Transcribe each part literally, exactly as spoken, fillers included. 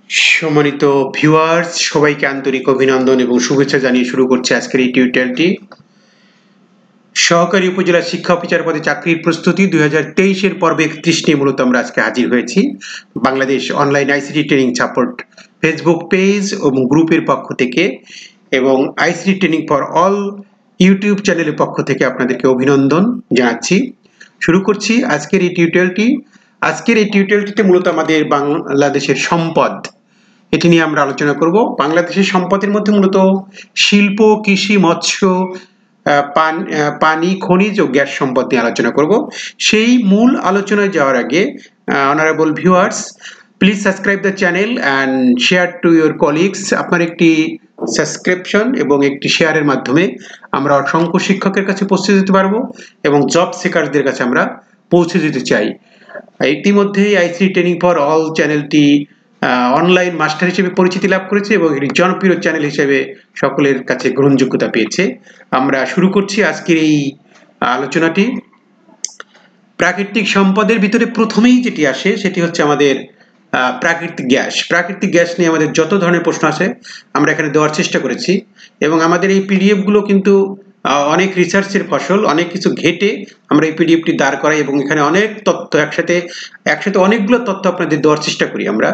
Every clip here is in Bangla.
সম্মানিত ভিউয়ার্স, সবাইকে আন্তরিক অভিনন্দন এবং শুভেচ্ছা জানিয়ে শুরু করছি আজকের এই টিউটোরিয়ালটি। সহকারী উপজেলা শিক্ষা অফিসার পদে চাকরির প্রস্তুতি দুই হাজার তেইশ এর পর্বে একত্রিশ নিয়ে মূলত আমরা আজকে হাজির হয়েছি। Bangladesh online ICT training support Facebook page এবং গ্রুপের পক্ষ থেকে এবং ICT training for all YouTube চ্যানেলের পক্ষ থেকে আপনাদেরকে অভিনন্দন জানাচ্ছি। শুরু করছি আজকের এই টিউটোরিয়ালটি। আজকের এই টিউটোরিয়ালটিতে মূলত আমাদের বাংলাদেশের সম্পদ এটি নিয়ে আমরা আলোচনা করব। বাংলাদেশের সম্পদের মধ্যে মূলত শিল্প, কৃষি, মৎস্য, পানি, খনিজ ও গ্যাস সম্পদ নিয়ে আলোচনা করব। সেই মূল আলোচনায় যাওয়ার আগে honourable viewers, please subscribe the channel and share to your colleagues. আপনার একটি সাবস্ক্রিপশন এবং একটি শেয়ারের মাধ্যমে আমরা অসংখ্য শিক্ষকের কাছে পৌঁছে দিতে পারবো এবং জব সিকারদের কাছে আমরা পৌঁছে দিতে চাই। ইতিমধ্যেই আইসিটি ট্রেনিং ফর অল চ্যানেলটি অনলাইন মাস্টার হিসেবে পরিচিতি লাভ করেছে এবং একটি জনপ্রিয় চ্যানেল হিসেবে সকলের কাছে গ্রহণযোগ্যতা পেয়েছে। আমরা শুরু করছি আজকের এই আলোচনাটি। প্রাকৃতিক সম্পদের ভিতরে প্রথমেই যেটি আসে সেটি হচ্ছে আমাদের প্রাকৃতিক গ্যাস। প্রাকৃতিক গ্যাস নিয়ে আমাদের যত ধরনের প্রশ্ন আছে আমরা এখানে দেওয়ার চেষ্টা করেছি এবং আমাদের এই পিডিএফ গুলো কিন্তু অনেক রিসার্চের ফসল। অনেক কিছু ঘেটে আমরা এই পিডিএফটি দাঁড় করাই এবং এখানে অনেক তথ্য একসাথে একসাথে অনেকগুলো তথ্য আপনাদের দেওয়ার চেষ্টা করি আমরা।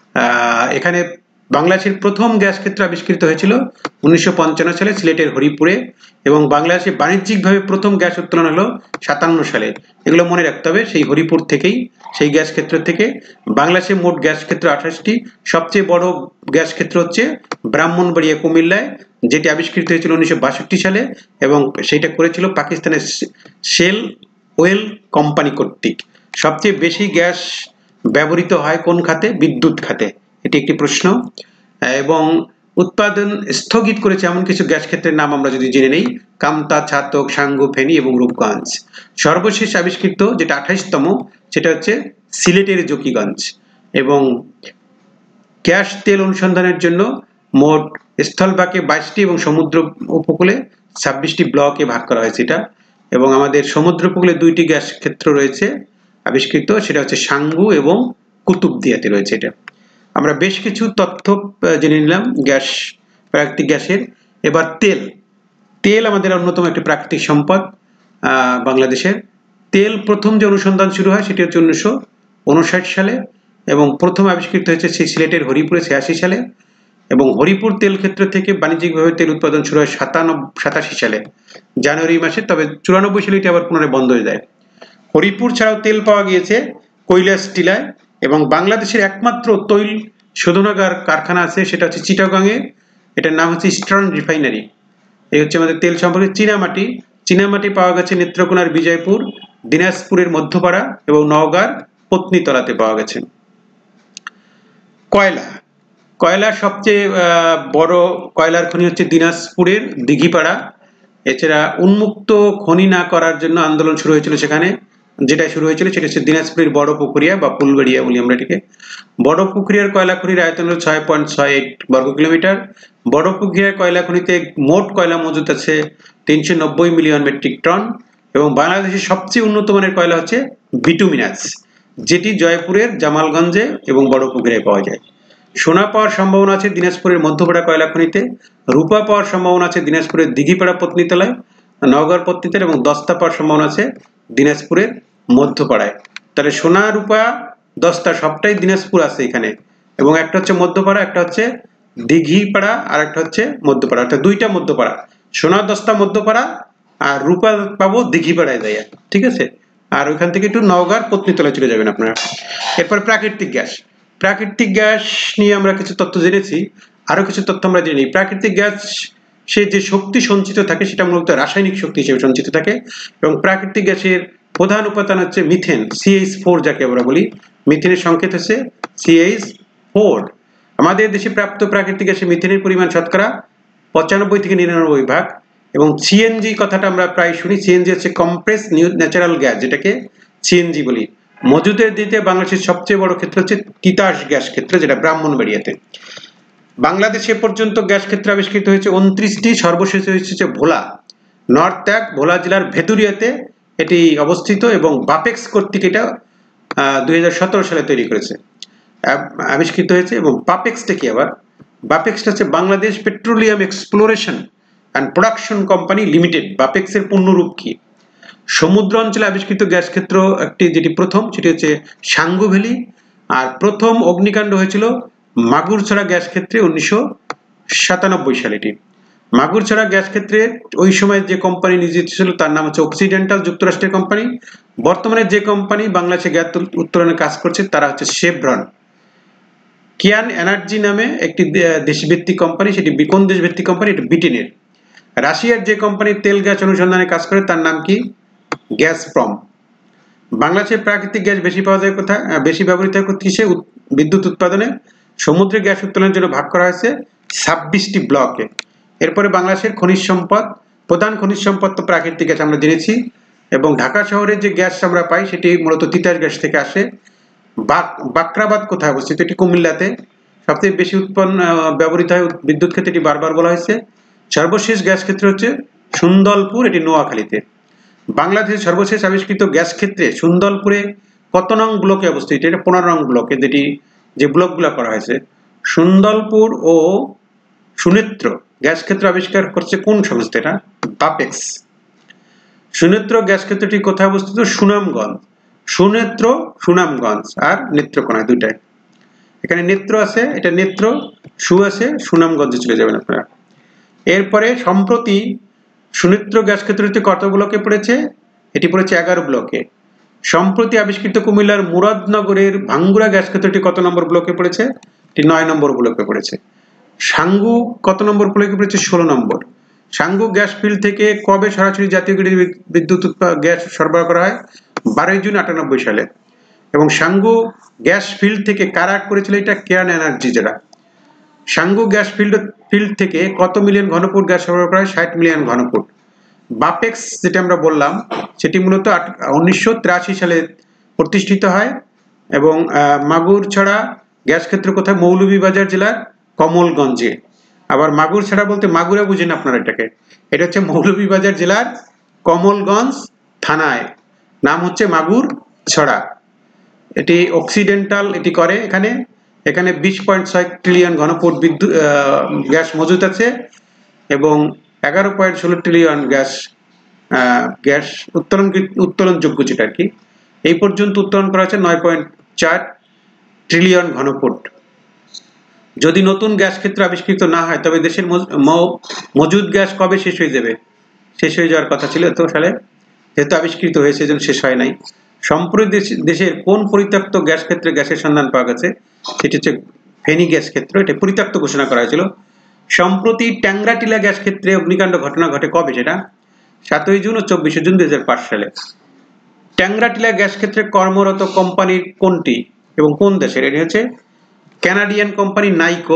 এখানে বাংলাদেশের প্রথম গ্যাস ক্ষেত্র আবিষ্কৃত হয়েছিল উনিশশো পঞ্চান্ন সালে সিলেটের হরিপুরে এবং বাংলাদেশে বাণিজ্যিকভাবে প্রথম গ্যাস উত্তোলন হলো সাতান্ন সালে। এগুলো মনে রাখতে হবে, সেই হরিপুর থেকেই, সেই গ্যাস ক্ষেত্র থেকে। বাংলাদেশে মোট গ্যাস ক্ষেত্র আঠাশটি। সবচেয়ে বড় গ্যাস ক্ষেত্র হচ্ছে ব্রাহ্মণবাড়িয়া কুমিল্লায়, যেটি আবিষ্কৃত হয়েছিল উনিশশো বাষট্টি সালে এবং সেটা করেছিল পাকিস্তানের শেল ওয়েল কোম্পানি কর্তৃক। সবচেয়ে বেশি গ্যাস ব্যবহৃত হয় কোন খাতে? বিদ্যুৎ খাতে। এটি একটি প্রশ্ন। এবং উৎপাদন স্থগিত করেছে এমন কিছু গ্যাস ক্ষেত্রের নাম আমরা যদি জেনে নেই: কামতা, ছাতক, সাঙ্গু, ফেনী এবং রূপগঞ্জ। সর্বশেষ আবিষ্কৃত যেটা আঠাশতম সেটা হচ্ছে সিলেটের জকিগঞ্জ। এবং গ্যাস তেল অনুসন্ধানের জন্য মোট স্থলভাগে বাইশটি এবং সমুদ্র উপকূলে ছাব্বিশটি ব্লকে ভাগ করা হয়েছে এটা। এবং আমাদের সমুদ্র উপকূলে দুইটি গ্যাস ক্ষেত্র রয়েছে আবিষ্কৃত, সেটা হচ্ছে সাঙ্গু এবং কুতুবদিয়াতে রয়েছে এটা। আমরা বেশ কিছু তথ্য জেনে নিলাম গ্যাস, প্রাকৃতিক গ্যাসের। এবার তেল। তেল আমাদের অন্যতম একটি প্রাকৃতিক সম্পদ বাংলাদেশের। তেল প্রথম যে অনুসন্ধান শুরু হয় সেটি হচ্ছে উনিশশো উনষাট সালে এবং প্রথম আবিষ্কৃত হয়েছে সেই সিলেটের হরিপুরে ছিয়াশি সালে। এবং হরিপুর তেল ক্ষেত্র থেকে বাণিজ্যিকভাবে তেল উৎপাদন শুরু হয় সাতানব্বই সাতাশি সালে জানুয়ারি মাসে। তবে চুরানব্বই সালে এটি আবার পুনরায় বন্ধ হয়ে যায়। হরিপুর ছাড়াও তেল পাওয়া গিয়েছে কৈলাস টিলায় এবং বাংলাদেশের একমাত্র তৈল শোধনাগার কারখানা আছে সেটা হচ্ছে চিটাগাংয়ে। এটার নাম হচ্ছে ইস্টার্ন রিফাইনারি। এই হচ্ছে আমাদের তেল সম্পর্কে। চীনামাটি। চীনামাটি পাওয়া গেছে নেত্রকোনার বিজয়পুর, দিনাজপুরের মধ্যপাড়া এবং নওগাঁর পত্নীতলাতে পাওয়া গেছে। কয়লা। কয়লার সবচেয়ে বড় কয়লার খনি হচ্ছে দিনাজপুরের দিঘিপাড়া। এছাড়া উন্মুক্ত খনি না করার জন্য আন্দোলন শুরু হয়েছিল সেখানে, যেটা শুরু হয়েছিল সেটা হচ্ছে দিনাজপুরের বড় পুকুরিয়া বা ফুলবাড়িয়া বলি আমরা এটিকে। বড় পুকুরিয়ার কয়লা খনির আয়তন হল ছয় পয়েন্ট ছয় আট বর্গ কিলোমিটার। বড় পুকুরিয়ার কয়লা খনিতে মোট কয়লা মজুত আছে তিনশো নব্বই মিলিয়ন মেট্রিক টন। এবং বাংলাদেশের সবচেয়ে উন্নত মানের কয়লা হচ্ছে বিটুমিনাস, যেটি জয়পুরের জামালগঞ্জে এবং বড় পুকুরিয়ায় পাওয়া যায়। সোনা পাওয়ার সম্ভাবনা আছে দিনাজপুরের মধ্যপাড়া কয়লা খনিতে। রূপা পাওয়ার সম্ভাবনা আছে দিনাজপুরের দিঘিপাড়া পত্নীতলায়, নওগাঁর পত্নীতলা, এবং দস্তা পাওয়ার সম্ভাবনা আছে দিনাজপুরের মধ্যপাড়ায়। তাহলে সোনা, রূপা, দস্তা সবটাই দিনাজপুর আছে এখানে। এবং একটা হচ্ছে মধ্যপাড়া, একটা হচ্ছে দিঘিপাড়া, আর একটা হচ্ছে মধ্যপাড়া, অর্থাৎ দুইটা মধ্যপাড়া। সোনা, দস্তা মধ্যপাড়া, আর রূপা পাবো দিঘিপাড়ায় যাইয়া, ঠিক আছে। আর ওইখান থেকে একটু নওগাঁর পত্নীতলায় চলে যাবেন আপনারা। এরপর প্রাকৃতিক গ্যাস। প্রাকৃতিক গ্যাস নিয়ে আমরা কিছু তথ্য জেনেছি, আরো কিছু তথ্য আমরা জেনে নিই। প্রাকৃতিক গ্যাস সে যে শক্তি সঞ্চিত থাকে সেটা মূলত রাসায়নিক শক্তি হিসেবে সঞ্চিত থাকে এবং প্রাকৃতিক গ্যাসের প্রধান উপাদান হচ্ছে মিথেন, সিএইচ ফোর যাকে আমরা বলি। মিথেনের সংকেত হচ্ছে সিএইচ ফোর। আমাদের দেশে প্রাপ্ত প্রাকৃতিক গ্যাসে মিথেনের পরিমাণ শতকরা পঁচানব্বই থেকে নিরানব্বই ভাগ। এবং সিএনজি কথাটা আমরা প্রায় শুনি। সিএনজি হচ্ছে কম্প্রেস ন্যাচারাল গ্যাস, যেটাকে সিএনজি বলি। মজুদের দিতে বাংলাদেশের সবচেয়ে বড় ক্ষেত্র হচ্ছে তিতাস গ্যাস ক্ষেত্র, যেটা ব্রাহ্মণবাড়িয়াতে। বাংলাদেশে পর্যন্ত গ্যাস ক্ষেত্র আবিষ্কৃত হয়েছে উনত্রিশটি। সর্বশেষ হয়েছে ভোলা, নর্থ এক, ভোলা জেলার ভেদুরিয়াতে এটি অবস্থিত এবং বাপেক্স কর্তৃক এটা দুই হাজার সতেরো সালে তৈরি করেছে। আবিষ্কৃত হয়েছে। এবং বাপেক্সটা কি আবার? বাপেক্সটা হচ্ছে Bangladesh petroleum exploration and production company limited. বাপেক্সের পূর্ণরূপ কি? সমুদ্র অঞ্চলে আবিষ্কৃত গ্যাস ক্ষেত্র একটি, যেটি প্রথম সেটি হচ্ছে সাঙ্গু ভ্যালি। আর প্রথম অগ্নিকাণ্ড হয়েছিল মাগুরছড়া গ্যাস ক্ষেত্রে উনিশশো সাতানব্বই সালে। এটি মাগুরছড়া গ্যাস ক্ষেত্রে ওই সময় যে কোম্পানি নিয়োজিত ছিল তার নাম হচ্ছে অক্সিডেন্টাল, যুক্তরাষ্ট্রের কোম্পানি। বর্তমানে যে কোম্পানি বাংলাদেশে গ্যাস উত্তোলনে কাজ করছে তারা হচ্ছে শেভরন। কিয়ান এনার্জি নামে একটি দেশভিত্তিক কোম্পানি, সেটি কোন দেশভিত্তিক কোম্পানি? এটি ব্রিটেনের। রাশিয়ার যে কোম্পানি তেল গ্যাস অনুসন্ধানে কাজ করে তার নাম কি? গ্যাসপ্রম। বাংলাদেশের প্রাকৃতিক গ্যাস বেশি পাওয়া যায় কোথায়? বেশি ব্যবহৃত হয় কিসে? বিদ্যুৎ উৎপাদনে। সমুদ্রে গ্যাস উত্তোলনের জন্য ভাগ করা হয়েছে ছাব্বিশটি ব্লকে। এরপরে বাংলাদেশের খনিজ সম্পদ, প্রধান খনিজ সম্পদ তো প্রাকৃতিক গ্যাস আমরা জেনেছি। এবং ঢাকা শহরে যে গ্যাস আমরা পাই সেটি মূলত তিতাস গ্যাস থেকে আসে। বাকরাবাদ কোথায় অবস্থিত? এটি কুমিল্লাতে। সবথেকে বেশি উৎপন্ন ব্যবহৃত হয় বিদ্যুৎ ক্ষেত্রে, এটি বারবার বলা হয়েছে। সর্বশেষ গ্যাস ক্ষেত্র হচ্ছে সুন্দরপুর, এটি নোয়াখালীতে। বাংলাদেশের সর্বশেষ আবিষ্কৃত গ্যাস ক্ষেত্রে সুন্দরপুরে কত নং ব্লকে অবস্থিত? এটা পনেরো নং ব্লকে, যেটি যে ব্লকগুলো করা হয়েছে। সুন্দরপুর ও সুনেত্র গ্যাস ক্ষেত্র আবিষ্কার করছে কোন সংস্থা? এটা বাপেক্স। সুনেত্র গ্যাস ক্ষেত্রটি কোথায় অবস্থিত? সুনামগঞ্জ। সুনেত্র সুনামগঞ্জ আর নেত্রকোনা দুইটাই। এখানে নেত্র আছে, এটা নেত্র, সু আছে, সুনামগঞ্জে চলে যাবেন আপনারা। এরপরে সম্প্রতি সুনেত্র গ্যাস ক্ষেত্রটি কত ব্লকে পড়েছে? এটি পড়েছে এগারো ব্লকে। সম্প্রতি আবিষ্কৃত কুমিল্লার মুরাদনগরের ভাঙ্গুড়া গ্যাস ক্ষেত্রটি কত নম্বর ব্লকে পড়েছে? এটি নয় নম্বর ব্লকে পড়েছে। সাঙ্গু কত নম্বর ব্লকে পড়েছে? ষোলো নম্বর। সাঙ্গু গ্যাস ফিল্ড থেকে কবে সরাসরি জাতীয় গ্রিডে বিদ্যুৎ গ্যাস সরবরাহ করা হয়? বারোই জুন আটানব্বই সালে। এবং সাঙ্গু গ্যাস ফিল্ড থেকে কারা করেছিল? এটা কিয়ান এনার্জি। যারা সাঙ্গু গ্যাস ফিল্ড ফিল্ড থেকে কত মিলিয়ন ঘনফুট গ্যাস সরবরাহ করা হয়? ষাট মিলিয়ন ঘনফুট। বাপেক্স যেটা আমরা বললাম সেটি মূলত উনিশশো তিরাশি সালে প্রতিষ্ঠিত হয়। এবং মাগুরছড়া গ্যাস ক্ষেত্র কোথায়? মৌলভীবাজার জেলার কমলগঞ্জে। আবার মাগুরছড়া বলতে মাগুরা বুঝেন আপনারা এটাকে, এটা হচ্ছে মৌলভীবাজার জেলার কমলগঞ্জ থানায়, নাম হচ্ছে মাগুরছড়া। এটি অক্সিডেন্টাল এটি করে। এখানে এখানে বিশ পয়েন্ট ছয় ট্রিলিয়ন ঘনফুট বিদ্যুৎ গ্যাস মজুদ আছে এবং এগারো পয়েন্ট ষোলো ট্রিলিয়ন গ্যাস গ্যাস উত্তোলন উত্তোলনযোগ্য, যেটা আর কি এই পর্যন্ত উত্তোলন করা হয়েছে নয় পয়েন্ট চার ট্রিলিয়ন ঘনফুট। যদি নতুন গ্যাস ক্ষেত্র আবিষ্কৃত না হয় তবে দেশের মজুদ গ্যাস কবে শেষ হয়ে যাবে? শেষ হয়ে যাওয়ার কথা ছিল এত সালে, যেহেতু আবিষ্কৃত হয়েছে সেজন্য শেষ হয় নাই। সম্প্রতি দেশের কোন পরিত্যক্ত গ্যাস ক্ষেত্রে গ্যাসের সন্ধান পাওয়া গেছে? সেটি হচ্ছে ফেনী গ্যাস ক্ষেত্র, এটা পরিত্যক্ত ঘোষণা করা হয়েছিল। সম্প্রতি ট্যাংরাটিলা গ্যাস ক্ষেত্রে অগ্নিকাণ্ড ঘটনা ঘটে কবে? সেটা সাতই জুন ও চব্বিশে জুন দুই হাজার পাঁচ সালে। ট্যাংরাটিলা গ্যাস ক্ষেত্রে কর্মরত কোম্পানি কোনটি এবং কোন দেশের? এটি হচ্ছে কানাডিয়ান কোম্পানি নাইকো।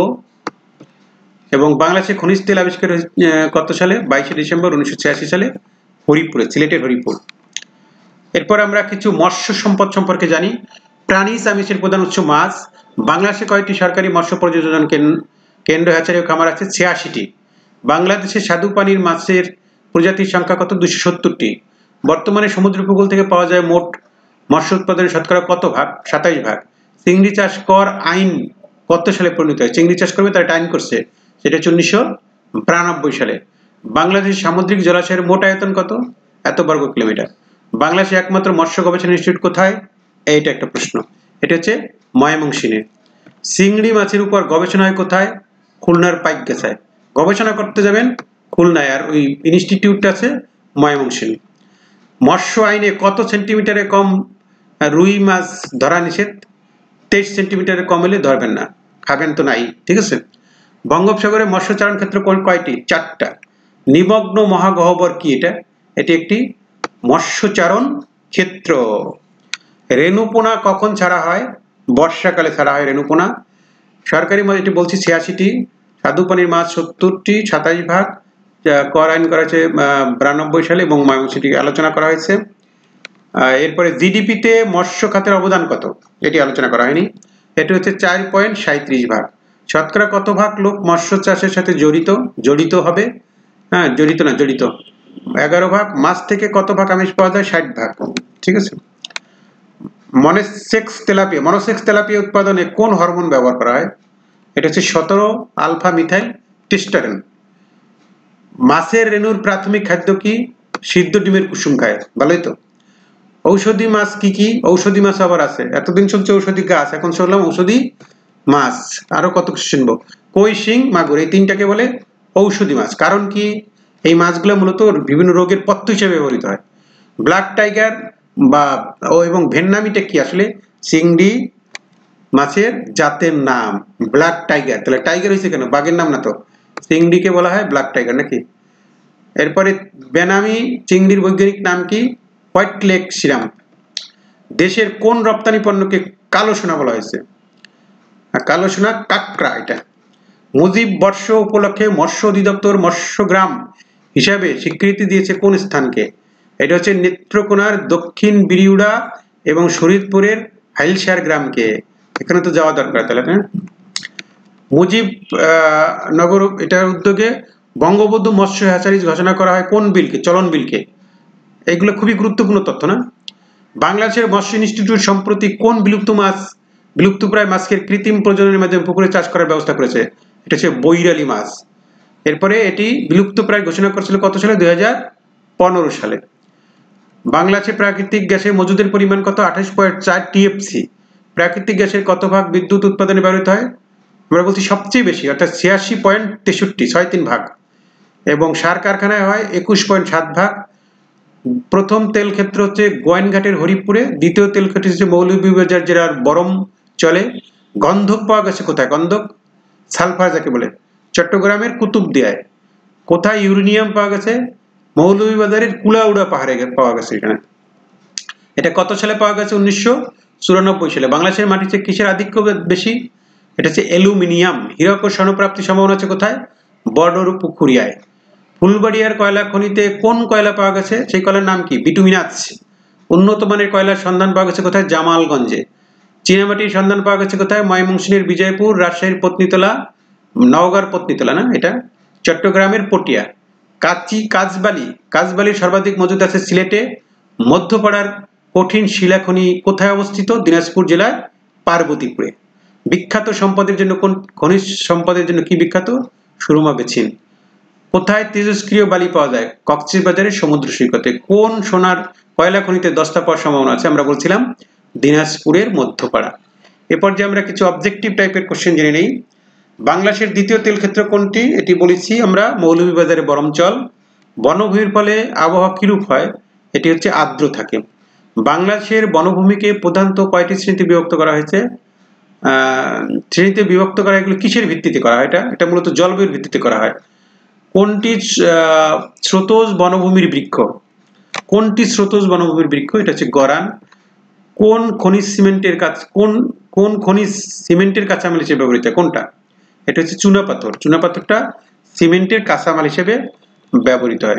এবং বাংলাদেশে খনিজ তেল আবিষ্কার কত সালে? বাইশে ডিসেম্বর উনিশশো ছিয়াশি সালে হরিপুরে, সিলেটের হরিপুর। এরপর আমরা কিছু মৎস্য সম্পদ সম্পর্কে জানি। প্রাণী আমিষের প্রধান উৎস মাছ। বাংলাদেশে কয়েকটি সরকারি মৎস্য পর্যবেক্ষণ কেন্দ্র, হ্যাচারি ও খামার আছে? ছিয়াশিটি। বাংলাদেশে স্বাদু পানির মাছের প্রজাতির সংখ্যা কত? দুশো সত্তরটি। বর্তমানে সমুদ্র উপকূল থেকে পাওয়া যায় মোট মৎস্য উৎপাদনের শতকরা কত ভাগ? সাতাইশ ভাগ। চিংড়ি চাষ কর আইন কত সালে প্রণীত হয়? চিংড়ি চাষ করবে তারা একটা আইন করছে, সেটা হচ্ছে উনিশশো বিরানব্বই সালে। বাংলাদেশের সামুদ্রিক জলাশয়ের মোট আয়তন কত? এত বর্গ কিলোমিটার। বাংলাদেশের একমাত্র মৎস্য গবেষণা ইনস্টিটিউট কোথায়? এইটা একটা প্রশ্ন, এটা হচ্ছে ময়মনসিংহে। চিংড়ি মাছের উপর গবেষণা হয় কোথায়? খুলনার পাইকগাছায়। গবেষণা করতে যাবেন খুলনায়, আর ওই ইনস্টিটিউটটা আছে ময়মনসিংহে। মৎস্য আইনে কত সেন্টিমিটারে কম রুই মাছ ধরা নিষেধ? তেইশ সেন্টিমিটারে কম হলে ধরবেন না, খাবেন তো নাই, ঠিক আছে। বঙ্গোপসাগরে মৎস্যচারণ ক্ষেত্র কয়টি? চারটা। নিমগ্ন মহাগহ্বর কি? এটা এটি একটি মৎস্যচারণ ক্ষেত্র। রেণুপোনা কখন ছাড়া হয়? বর্ষাকালে ছাড়া হয় রেণুপোনা। সরকারি মাছ এটি বলছি ছিয়াশিটি। স্বাদু পানির মাছ সত্তরটি, সাতাইশ ভাগ। কর আইন করা হয়েছে বিরানব্বই সালে এবং ময়মনসিংহে আলোচনা করা হয়েছে। এরপরে জিডিপিতে মৎস্য খাতের অবদান কত? এটি আলোচনা করা হয়নি। এটি হচ্ছে চার পয়েন্ট সাঁত্রিশ ভাগ। শতকরা কত ভাগ লোক মৎস্য চাষের সাথে জড়িত? জড়িত হবে, হ্যাঁ জড়িত না জড়িত এগারো ভাগ। মাছ থেকে কত ভাগ আমিষ পাওয়া যায়? ষাট ভাগ, ঠিক আছে। মনোসেক্স তেলাপিয়া মনোসেক্স তেলাপিয়া উৎপাদনে কোন হরমোন ব্যবহার করা হয়? এটা হচ্ছে সতেরো আলফা মিথাইল টেস্টোস্টেরন। মাছের রেণুর প্রাথমিক খাদ্য কি? সিদ্ধ ডিমের কুসুম খায়। ভালোই তো। ঔষধি মাছ কি কি? ঔষধি মাছ আবার আছে, এতদিন শুনছি ঔষধি গাছ, এখন শুনলাম ঔষধি মাছ। আরো কত কিছু শুনবো। কই, শিং, মাগুর, এই তিনটাকে বলে ঔষধি মাছ। কারণ কি? এই মাছগুলো মূলত বিভিন্ন রোগের পথ্য হিসেবে ব্যবহৃত হয়। ব্ল্যাক টাইগার বা ও এবং ভেন্নামিটা কি আসলে? চিংড়ি মাছের জাতের নাম ব্ল্যাক টাইগার। তাহলে টাইগার হয়েছে কেন? বাঘের নাম না তো। চিংড়িকে বলা হয় ব্ল্যাক টাইগার নাকি? এরপরে বেনামি চিংড়ির বৈজ্ঞানিক নাম কি? White lake serum. দেশের কোন রপ্তানি পণ্যকে কালো সোনা বলা হয়েছে? কালো সোনা কাকড়া। এটা মুজিব বর্ষ উপলক্ষে মৎস্য অধিদপ্তর মৎস্যগ্রাম হিসাবে স্বীকৃতি দিয়েছে কোন স্থানকে? এটা হচ্ছে নেত্রকোনার দক্ষিণ বিরিউড়া এবং শরীদপুরের হাইলশার গ্রামকে। এখানে তো যাওয়া দরকার তাহলে। হ্যাঁ, মুজিব নগর এটার উদ্যোগে বঙ্গবন্ধু মৎস্য হ্যাচারিজ ঘোষণা করা হয় কোন বিলকে? চলন বিলকে। এগুলো খুবই গুরুত্বপূর্ণ তথ্য না? বাংলাদেশের মৎস্য ইনস্টিটিউট সম্প্রতি কোন বিলুপ্ত মাছ বিলুপ্তপ্রায় মাছকে কৃত্রিম প্রজননের মাধ্যমে পুকুরে চাষ করার ব্যবস্থা করেছে? এটা হচ্ছে বৈরালি মাছ। এরপরে এটি বিলুপ্তপ্রায় ঘোষণা করেছিল কত সালে? দুই হাজার পনেরো সালে। বাংলাদেশে প্রাকৃতিক গ্যাসের মজুদের পরিমাণ কত? আঠাশ পয়েন্ট চার টিএফসি। প্রাকৃতিক গ্যাসের কত ভাগ বিদ্যুৎ উৎপাদনে ব্যবহৃত হয়? আমরা বলছি সবচেয়ে বেশি, অর্থাৎ ছিয়াশি পয়েন্ট তেষট্টি, ছয় তিন ভাগ। এবং সার কারখানায় হয় একুশ পয়েন্ট সাত ভাগ। প্রথম তেল ক্ষেত্র হচ্ছে গোয়াইনঘাটের হরিপুরে, দ্বিতীয় তেল ক্ষেত্র হচ্ছে মৌলভীবাজার জেলার বরম চলে। গন্ধক পাওয়া গেছে কোথায়? গন্ধক সালফার যাকে বলে চট্টগ্রামের কুতুবদিয়ায়। কোথায় ইউরেনিয়াম পাওয়া গেছে? মৌলভীবাজারের কুলাউড়া পাহাড়ে পাওয়া গেছে। এখানে এটা কত সালে পাওয়া গেছে? উনিশশো চুরানব্বই সালে। বাংলাদেশের মাটিতে কিসের আধিক্য বেশি? এটা হচ্ছে অ্যালুমিনিয়াম। হীরক ও স্বর্ণপ্রাপ্তির সম্ভাবনা আছে কোথায়? বর্ডর পুকুরিয়ায়। ফুলবাড়িয়ার কয়লা খনিতে কোন কয়লা পাওয়া গেছে? সেই কয়লার নাম কি? বিটুমিনাস। উন্নত মানের কয়লার সন্ধান পাওয়া গেছে কোথায়? জামালগঞ্জে। চীনামাটির সন্ধান পাওয়া গেছে কোথায়? ময়মনসিংহের বিজয়পুর, রাজশাহীর পত্নীতলা, নওগাঁর পত্নীতলা না, এটা চট্টগ্রামের পটিয়া। কাচি কাজবালি কাজবালির সর্বাধিক মজুদ আছে সিলেটে। মধ্যপাড়ার কঠিন শিলাখনি কোথায় অবস্থিত? দিনাজপুর জেলার পার্বতীপুরে। বিখ্যাত সম্পদের জন্য কোন খনিজ সম্পদের জন্য কি বিখ্যাত? সুরমা বেছিন। কোথায় তেজস্ক্রিয় বালি পাওয়া যায়? কক্সবাজারের সমুদ্র সৈকতে। কোন সোনার কয়লা খনিতে দস্তা পাওয়ার সম্ভাবনা আছে? আমরা বলছিলাম দিনাজপুরের মধ্যপাড়া। এরপর যে আমরা কিছু অবজেক্টিভ টাইপের কোশ্চেন জেনে নেই। বাংলাদেশের দ্বিতীয় তেল ক্ষেত্র কোনটি? এটি বলেছি আমরা মৌলভীবাজারে বরমচল। বনভূমির ফলে আবহাওয়া কিরূপ হয়? এটি হচ্ছে আর্দ্র থাকে। বাংলাদেশের বনভূমিকে প্রধানত কয়টি শ্রেণীতে বিভক্ত করা হয়েছে? আহ শ্রেণীতে বিভক্ত করা, এগুলো কিসের ভিত্তিতে করা হয়? এটা এটা মূলত জলবায়ুর ভিত্তিতে করা হয়। কোনটি স্রোতজ বনভূমির বৃক্ষ? কোনটি স্রোতজ বনভূমির বৃক্ষ? এটা হচ্ছে গরান। কোন খনিজ সিমেন্টের কাজ কোন কোন খনিজ সিমেন্টের কাঁচামাল হিসেবে ব্যবহৃত? কোনটা? এটা হচ্ছে চুনাপাথর। চুনাপাথরটা সিমেন্টের কাঁচামাল হিসেবে ব্যবহৃত হয়।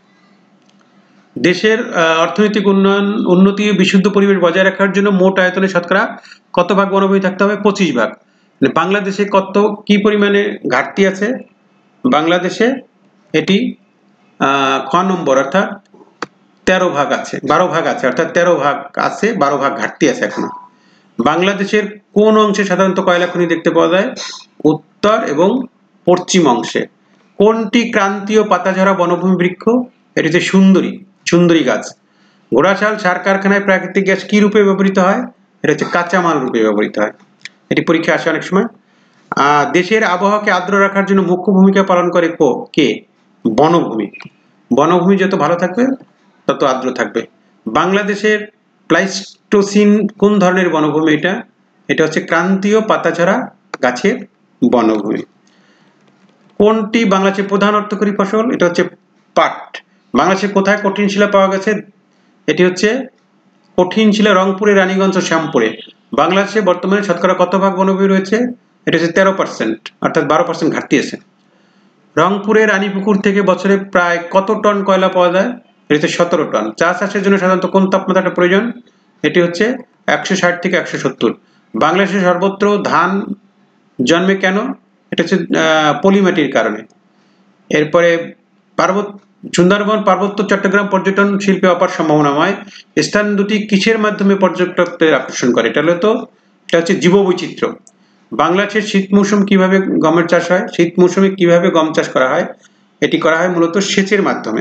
দেশের অর্থনৈতিক উন্নয়ন উন্নতি বিশুদ্ধ পরিবেশ বজায় রাখার জন্য মোট আয়তনে শতকরা কত ভাগ বনভূমি থাকতে হবে? পঁচিশ ভাগ। বাংলাদেশে কত কি পরিমাণে ঘাটতি আছে? বাংলাদেশে এটি খ নম্বর, অর্থাৎ তেরো ভাগ আছে, বারো ভাগ আছে, অর্থাৎ তেরো ভাগ আছে, বারো ভাগ ঘাটতি আছে এখনো। বাংলাদেশের কোন অংশে সাধারণত কয়লা খনি দেখতে পাওয়া যায়? উত্তর এবং পশ্চিম অংশে। কোনটি ক্রান্তীয় পাতাঝরা বনভূমি বৃক্ষ? এটি হচ্ছে সুন্দরী সুন্দরী গাছ। ঘোড়াশাল সার কারখানায় প্রাকৃতিক গ্যাস কি রূপে ব্যবহৃত হয়? এটা হচ্ছে কাঁচামাল রূপে ব্যবহৃত হয়। এটি পরীক্ষায় আসে অনেক সময়। আহ দেশের আবহাওয়াকে আর্দ্র রাখার জন্য মুখ্য ভূমিকা পালন করে কে? বনভূমি। বনভূমি যত ভালো থাকবে তত আর্দ্র থাকবে। বাংলাদেশের প্লাইস্টোসিন কোন ধরনের বনভূমি? এটা এটা হচ্ছে ক্রান্তীয় পাতাঝরা গাছের বনভূমি। কোনটি বাংলাদেশের প্রধান অর্থকরী ফসল? এটা হচ্ছে পাট। বাংলাদেশে কোথায় কঠিন শিলা পাওয়া গেছে? এটি হচ্ছে কঠিন শিলা রংপুরে, রানীগঞ্জ ও শ্যামপুরে। বাংলাদেশে বর্তমানে শতকরা কত ভাগ বনভূমি রয়েছে? এটা হচ্ছে তেরো পার্সেন্ট, অর্থাৎ বারো পার্সেন্ট ঘাটতি আছে। রংপুরের রানীপুকুর থেকে বছরে প্রায় কত টন কয়লা পাওয়া যায়? এটা হচ্ছে সতেরো টন। চা চাষের জন্য সাধারণত কোন তাপমাত্রাটা প্রয়োজন? এটি হচ্ছে একশো ষাট থেকে একশো সত্তর। বাংলাদেশে সর্বত্র ধান জন্মে কেন? এটা হচ্ছে পলিমাটির কারণে। এরপরে পার্বত্য সুন্দরবন পার্বত্য চট্টগ্রাম পর্যটন শিল্পে অপার সম্ভাবনাময়। স্থান দুটি কিসের মাধ্যমে পর্যটকদের আকর্ষণ করে? এটা হলো তো এটা হচ্ছে জীববৈচিত্র্য। বাংলাদেশের শীত মৌসুম কিভাবে গমের চাষ হয়? শীত মৌসুমে কিভাবে গম চাষ করা হয়? এটি করা হয় মূলত সেচের মাধ্যমে।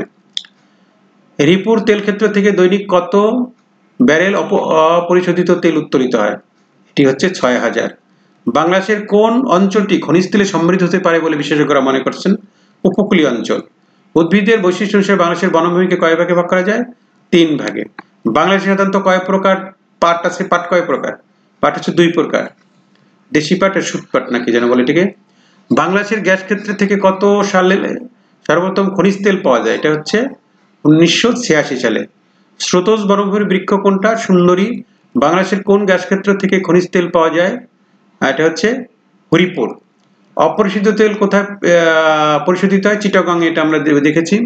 হরিপুর তেল ক্ষেত্র থেকে দৈনিক কত ব্যারেল অপরিশোধিত তেল উত্তোলিত হয়? এটি হচ্ছে ছয় হাজার। বাংলাদেশের কোন অঞ্চলটি খনিজ তেলে সমৃদ্ধ হতে পারে বলে বিশেষজ্ঞরা মনে করছেন? উপকূলীয় অঞ্চল। উদ্ভিদের বৈশিষ্ট্য অনুসারে বাংলাদেশের বনভূমিকে কয় ভাগে ভাগ করা যায়? তিন ভাগে। বাংলাদেশে সাধারণত কয় প্রকার পাট আছে? পাট কয় প্রকার? পাট হচ্ছে দুই প্রকার, দেশি পাট আর শুট পাট নাকি যেন বলে এটিকে। বাংলাদেশের গ্যাস ক্ষেত্র থেকে কত সালে সর্বপ্রথম খনিজ তেল পাওয়া যায়? এটা হচ্ছে উনিশশো ছিয়াশি সালে। স্রোতস বনভূমির বৃক্ষ কোনটা? সুন্দরী। বাংলাদেশের কোন গ্যাস ক্ষেত্র থেকে খনিজ তেল পাওয়া যায়? এটা হচ্ছে হরিপুর। অপরিশোধিত তেল কোথায় পরিশোধিত হয়? চিটাগং, এটা আমরা দেখেছি।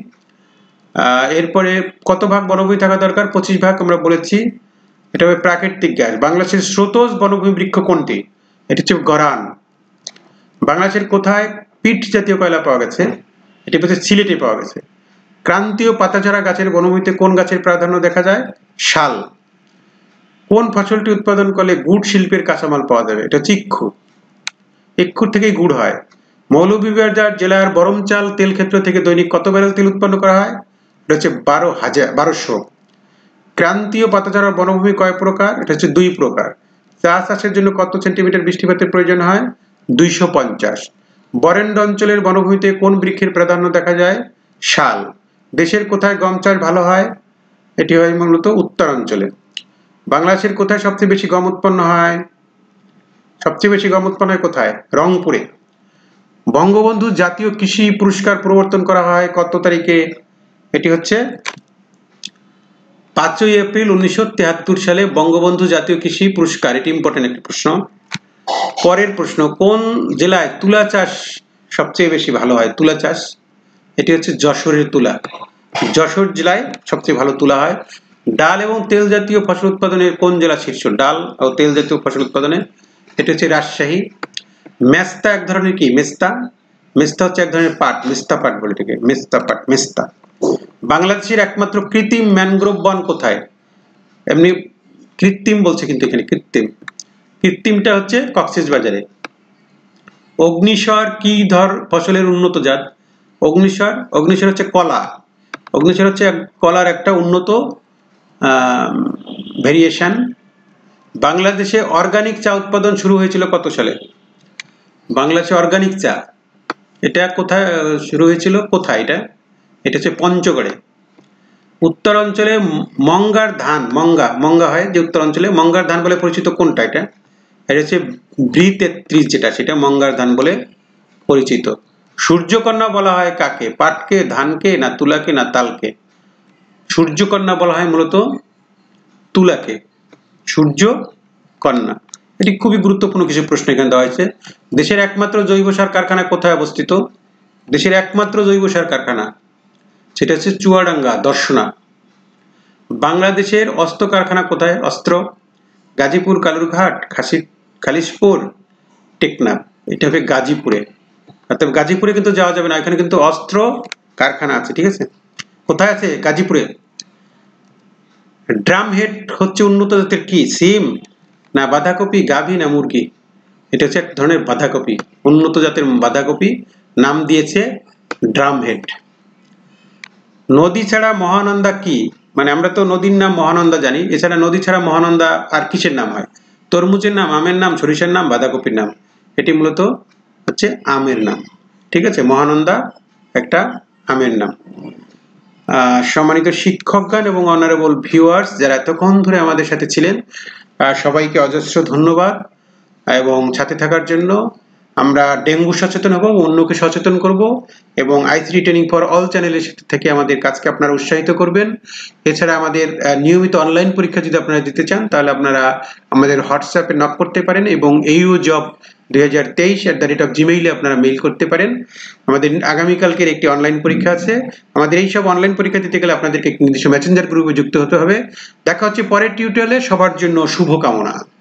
এরপরে কত ভাগ বনভূমি থাকা দরকার? পঁচিশ ভাগ আমরা বলেছি। এটা হবে প্রাকৃতিক গ্যাস। বাংলাদেশের স্রোতস বনভূমি বৃক্ষ কোনটি? এটি হচ্ছে গরান। বাংলাদেশের কোথায় পিট জাতীয় কয়লা পাওয়া গেছে? এটি হচ্ছে সিলেটে পাওয়া গেছে। ক্রান্তীয় পাতাঝরা গাছের বনভূমিতে কোন গাছের প্রাধান্য দেখা যায়? শাল। কোন ফসলটি উৎপাদন করলে গুড় শিল্পের কাঁচামাল পাওয়া যাবে? এটা হচ্ছে ইক্ষু। ইক্ষুর থেকেই গুড় হয়। মৌলভীবাজার জেলার বরমচাল তেল ক্ষেত্র থেকে দৈনিক কত ব্যারেল তেল উৎপন্ন করা হয়? এটা হচ্ছে বারো হাজার বারোশো। ক্রান্তীয় পাতাঝরা বনভূমি কয় প্রকার? এটা হচ্ছে দুই প্রকার। চা চাষের জন্য কত সেন্টিমিটার বৃষ্টিপাতের প্রয়োজন হয়? দুইশো পঞ্চাশ। বরেন্দ্র অঞ্চলের বনভূমিতে কোন বৃক্ষের প্রাধান্য দেখা যায়? শাল। দেশের কোথায় গম চাষ ভালো হয়? এটি হয় মূলত উত্তর অঞ্চলে। বাংলাদেশের কোথায় সবচেয়ে বেশি গম উৎপন্ন হয়? সবচেয়ে বেশি গম উৎপন্ন হয় কোথায়? রংপুরে। বঙ্গবন্ধু জাতীয় কৃষি পুরস্কার প্রবর্তন করা হয় কত তারিখে? এটি হচ্ছে পাঁচই এপ্রিল উনিশশো তেহাত্তর সালে বঙ্গবন্ধু জাতীয় কৃষি পুরস্কার। এটি ইম্পর্টেন্ট একটি প্রশ্ন। পরের প্রশ্ন, কোন জেলায় তুলা চাষ সবচেয়ে বেশি ভালো হয়? তুলা চাষ, এটি হচ্ছে যশোরের তুলা। যশোর জেলায় সবচেয়ে ভালো তুলা হয়। ডাল এবং তেল জাতীয় ফসল উৎপাদনের কোন জেলা শীর্ষ? ডাল ও তেল জাতীয় ফসল উৎপাদনে এটি হচ্ছে রাজশাহী। মেস্তা এক ধরনের কি? মেস্তা মেস্তা হচ্ছে এক ধরনের পাট, মেস্তা পাট বলে এটাকে, মেস্তা পাট, মেস্তা। বাংলাদেশের একমাত্র কৃত্রিম ম্যানগ্রোভ বন কোথায়? এমনি কৃত্রিম বলছে কিন্তু এখানে কৃত্রিম, কৃত্রিমটা হচ্ছে কক্সবাজারে। অগ্নিস্বর কি ধর ফসলের উন্নত জাত? অগ্নিস্বর অগ্নিস্বর হচ্ছে কলা। অগ্নিস্বর হচ্ছে কলার একটা উন্নত ভেরিয়েশন। বাংলাদেশে অর্গানিক চা উৎপাদন শুরু হয়েছিল কত সালে? বাংলাদেশে অর্গানিক চা এটা কোথায় শুরু হয়েছিল? কোথায় এটা? এটা হচ্ছে পঞ্চগড়ে। উত্তর অঞ্চলে মঙ্গার ধান, মঙ্গা মঙ্গা হয় যে উত্তর অঞ্চলে, মঙ্গার ধান বলে পরিচিত কোনটা? এটা এটা হচ্ছে ব্রি তেত্রিশ, যেটা সেটা মঙ্গার ধান বলে পরিচিত। সূর্যকন্যা বলা হয় কাকে? পাটকে, ধানকে, না তুলাকে, না তালকে? সূর্যকন্যা বলা হয় মূলত তুলাকে, সূর্য কন্যা। এটি খুবই গুরুত্বপূর্ণ কিছু প্রশ্ন এখানে দেওয়া হয়েছে। দেশের একমাত্র জৈব সার কারখানা কোথায় অবস্থিত? দেশের একমাত্র জৈব সার কারখানা সেটা হচ্ছে চুয়াডাঙ্গা, দর্শনা। বাংলাদেশের অস্ত্র কারখানা কোথায়? অস্ত্র গাজীপুর, কালুরঘাট, খাসি খালিশপুর, টেকনাফ। এটা হবে গাজীপুরে। অর্থাৎ গাজীপুরে কিন্তু যাওয়া যাবে না, এখানে কিন্তু অস্ত্র কারখানা আছে, ঠিক আছে। কোথায় আছে? গাজীপুরে। ড্রাম হেড হচ্ছে উন্নত জাতের কি? সিম, না বাঁধাকপি, গাভী, না মুরগি? এটা হচ্ছে এক ধরনের বাঁধাকপি, উন্নত জাতের বাঁধাকপি, নাম দিয়েছে ড্রাম হেড। নদী ছাড়া মহানন্দা কি? মানে আমরা তো নদীর নাম মহানন্দা জানি, এছাড়া নদী ছাড়া মহানন্দা আর কিসের নাম হয়? তরমুজের নাম, আমের নাম, সরিষার নাম, বাঁধাকপির নাম? এটি মূলত হচ্ছে আমের নাম, ঠিক আছে। মহানন্দা একটা আমের নাম। সম্মানিত শিক্ষকগণ এবং অনারেবল ভিউয়ার্স যারা এতক্ষণ ধরে আমাদের সাথে ছিলেন, সবাইকে অজস্র ধন্যবাদ এবং সাথে থাকার জন্য। আমরা ডেঙ্গু সচেতন হব, অন্যকে সচেতন করব এবং I three training for all চ্যানেলের থেকে আমাদের কাজকে আপনারা উৎসাহিত করবেন। এছাড়া আমাদের নিয়মিত অনলাইন পরীক্ষা যদি আপনারা দিতে চান তাহলে আপনারা আমাদের হোয়াটসঅ্যাপে নক করতে পারেন এবং এইউ জব দুই হাজার তেইশ অ্যাট দ্য রেট অফ জিমেইলে আপনারা মেইল করতে পারেন। আমাদের আগামীকালকের একটি অনলাইন পরীক্ষা আছে। আমাদের এই সব অনলাইন পরীক্ষা দিতে গেলে আপনাদেরকে নির্দিষ্ট মেসেঞ্জার গ্রুপে যুক্ত হতে হবে। দেখা হচ্ছে পরের টিউটোরিয়ালে। সবার জন্য শুভকামনা।